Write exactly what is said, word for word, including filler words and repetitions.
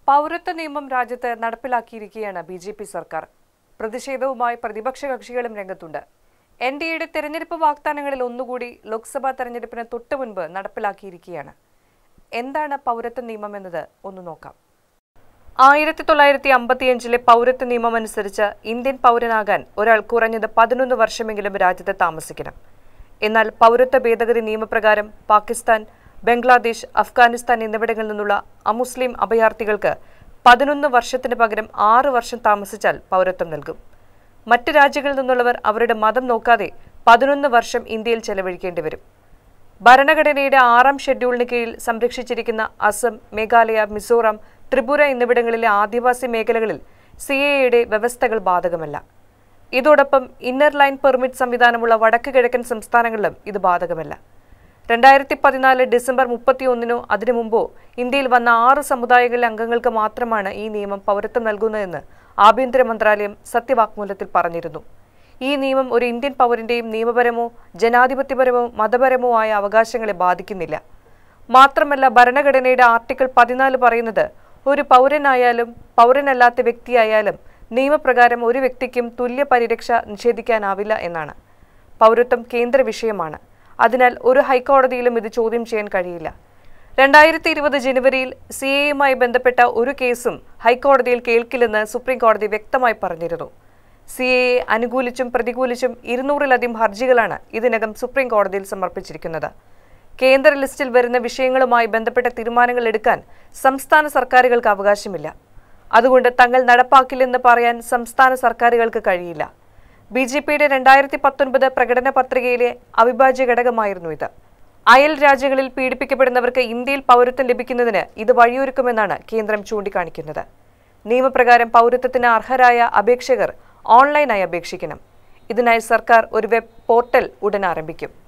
പൗരത്വ നിയമം രാജ്യത്ത് നടപ്പിലാക്കിയിരിക്കുകയാണ് ബി ജെ പി സർക്കാർ. പ്രതിഷേധവുമായി പ്രതിപക്ഷ കക്ഷികളും രംഗത്തുണ്ട്. എൻ ഡി എയുടെ തെരഞ്ഞെടുപ്പ് വാഗ്ദാനങ്ങളിൽ ഒന്നുകൂടി ലോക്സഭാ തെരഞ്ഞെടുപ്പിന് തൊട്ടുമുൻപ് നടപ്പിലാക്കിയിരിക്കുകയാണ്. എന്താണ് പൗരത്വ നിയമം എന്നത് ഒന്ന് നോക്കാം. ആയിരത്തി തൊള്ളായിരത്തി അമ്പത്തിയഞ്ചിലെ പൗരത്വ നിയമം അനുസരിച്ച് ഇന്ത്യൻ പൗരനാകാൻ ഒരാൾ കുറഞ്ഞത് പതിനൊന്ന് വർഷമെങ്കിലും രാജ്യത്ത് താമസിക്കണം. എന്നാൽ പൗരത്വ ഭേദഗതി നിയമപ്രകാരം പാകിസ്ഥാൻ, ബംഗ്ലാദേശ്, അഫ്ഗാനിസ്ഥാൻ എന്നിവിടങ്ങളിൽ നിന്നുള്ള അമുസ്ലിം അഭയാർത്ഥികൾക്ക് പതിനൊന്ന് വർഷത്തിന് പകരം ആറ് വർഷം താമസിച്ചാൽ പൗരത്വം നൽകും. മറ്റ് രാജ്യങ്ങളിൽ നിന്നുള്ളവർ അവരുടെ മതം നോക്കാതെ പതിനൊന്ന് വർഷം ഇന്ത്യയിൽ ചെലവഴിക്കേണ്ടി വരും. ഭരണഘടനയുടെ ആറാം ഷെഡ്യൂളിന് കീഴിൽ സംരക്ഷിച്ചിരിക്കുന്ന അസം, മേഘാലയ, മിസോറാം, ത്രിപുര എന്നിവിടങ്ങളിലെ ആദിവാസി മേഖലകളിൽ സി എ എയുടെ വ്യവസ്ഥകൾ ബാധകമല്ല. ഇതോടൊപ്പം ഇന്നർ ലൈൻ പെർമിറ്റ് സംവിധാനമുള്ള വടക്ക് കിഴക്കൻ സംസ്ഥാനങ്ങളിലും ഇത് ബാധകമല്ല. രണ്ടായിരത്തി പതിനാല് ഡിസംബർ മുപ്പത്തി ഒന്നിനോ അതിനു മുമ്പോ ഇന്ത്യയിൽ വന്ന ആറ് സമുദായങ്ങളിലെ അംഗങ്ങൾക്ക് മാത്രമാണ് ഈ നിയമം പൗരത്വം നൽകുന്നതെന്ന് ആഭ്യന്തര മന്ത്രാലയം സത്യവാങ്മൂലത്തിൽ പറഞ്ഞിരുന്നു. ഈ നിയമം ഒരു ഇന്ത്യൻ പൗരന്റെയും നിയമപരമോ ജനാധിപത്യപരമോ മതപരമോ ആയ അവകാശങ്ങളെ ബാധിക്കുന്നില്ല. മാത്രമല്ല, ഭരണഘടനയുടെ ആർട്ടിക്കിൾ പതിനാല് പറയുന്നത് ഒരു പൗരനായാലും പൗരനല്ലാത്ത വ്യക്തിയായാലും നിയമപ്രകാരം ഒരു വ്യക്തിക്കും തുല്യ പരിരക്ഷ നിഷേധിക്കാനാവില്ല എന്നാണ്. പൗരത്വം കേന്ദ്ര വിഷയമാണ്. അതിനാൽ ഒരു ഹൈക്കോടതിയിലും ഇത് ചോദ്യം ചെയ്യാൻ കഴിയില്ല. രണ്ടായിരത്തി ഇരുപത് ജനുവരിയിൽ സി എയുമായി ബന്ധപ്പെട്ട ഒരു കേസും ഹൈക്കോടതിയിൽ കേൾക്കില്ലെന്ന് സുപ്രീം കോടതി വ്യക്തമായി പറഞ്ഞിരുന്നു. സി എയെ അനുകൂലിച്ചും പ്രതികൂലിച്ചും ഇരുന്നൂറിലധികം ഹർജികളാണ് ഇതിനകം സുപ്രീം കോടതിയിൽ സമർപ്പിച്ചിരിക്കുന്നത്. കേന്ദ്ര ലിസ്റ്റിൽ വരുന്ന വിഷയങ്ങളുമായി ബന്ധപ്പെട്ട തീരുമാനങ്ങൾ എടുക്കാൻ സംസ്ഥാന സർക്കാരുകൾക്ക് അവകാശമില്ല. അതുകൊണ്ട് തങ്ങൾ നടപ്പാക്കില്ലെന്ന് പറയാൻ സംസ്ഥാന സർക്കാരുകൾക്ക് കഴിയില്ല. ബി ജെ പിയുടെ രണ്ടായിരത്തി പത്തൊൻപത് പ്രകടന പത്രികയിലെ അവിഭാജ്യ ഘടകമായിരുന്നു ഇത്. അയൽ രാജ്യങ്ങളിൽ പീഡിപ്പിക്കപ്പെടുന്നവർക്ക് ഇന്ത്യയിൽ പൗരത്വം ലഭിക്കുന്നതിന് ഇത് വഴിയൊരുക്കുമെന്നാണ് കേന്ദ്രം ചൂണ്ടിക്കാണിക്കുന്നത്. നിയമപ്രകാരം പൗരത്വത്തിന് അർഹരായ അപേക്ഷകർ ഓൺലൈനായി അപേക്ഷിക്കണം. ഇതിനായി സർക്കാർ ഒരു വെബ് പോർട്ടൽ ഉടൻ ആരംഭിക്കും.